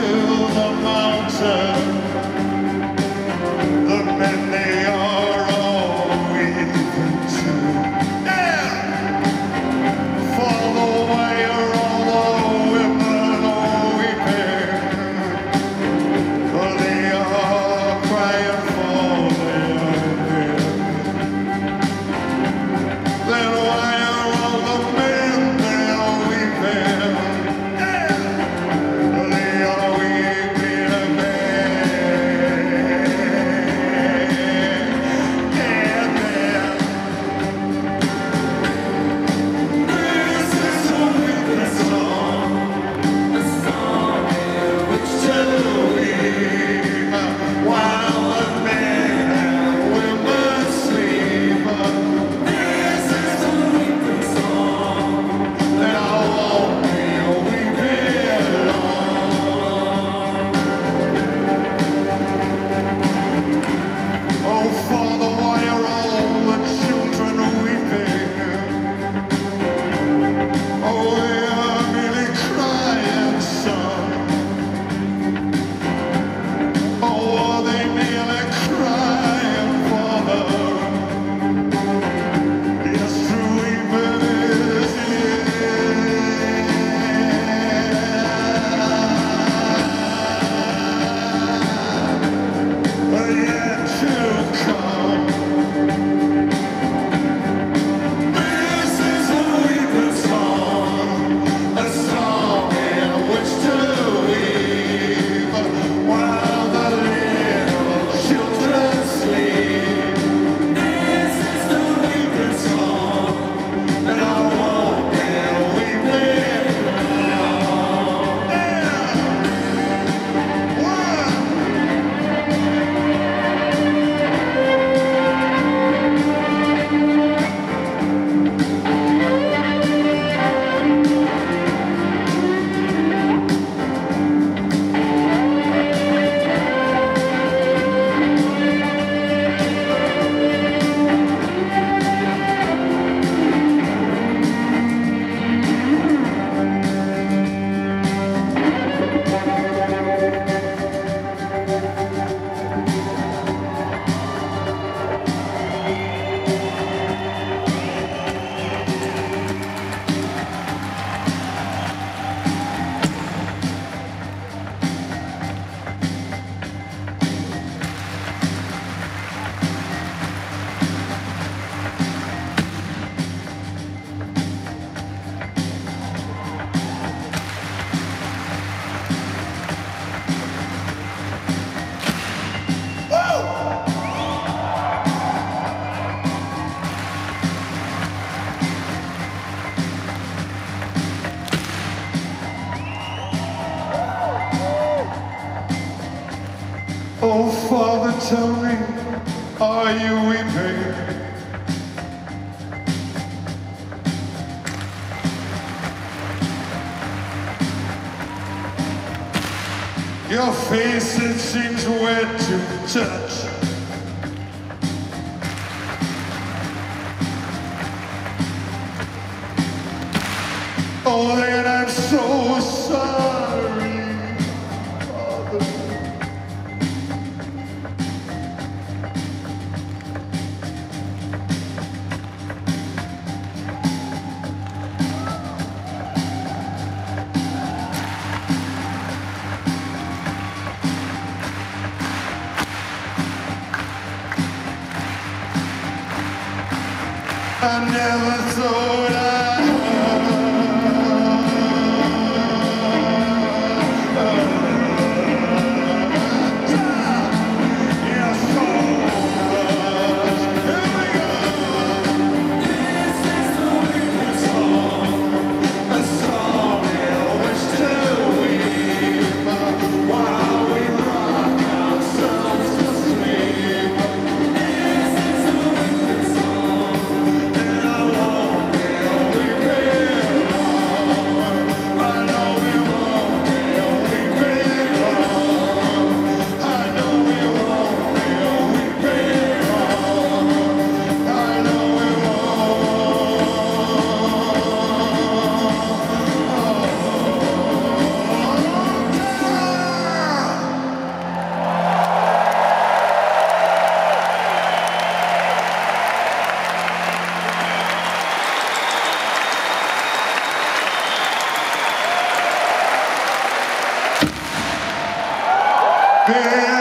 the mountain. The men they are all weaving too. Yeah! For the way all the women are weeping. For they are crying for their men. Then why are all the men they are weeping? Yeah! They are weeping again. This is a weeping song, a song in which to weep while the men and women sleep. This is a weeping song, and I won't be weeping long. Oh, Father, why are all the children weeping? Oh, we are really crying, son. Oh, are they merely crying, Father? Yes, true weeping is yet to come. This is a weeping song, a song in which to weep while the little children sleep. This is the weeping song, and I won't be weeping long. Yeah. One. Oh, Father, tell me, are you weeping? Your face, it seems wet to touch. Oh, then I'm so sorry, Father. I never thought Been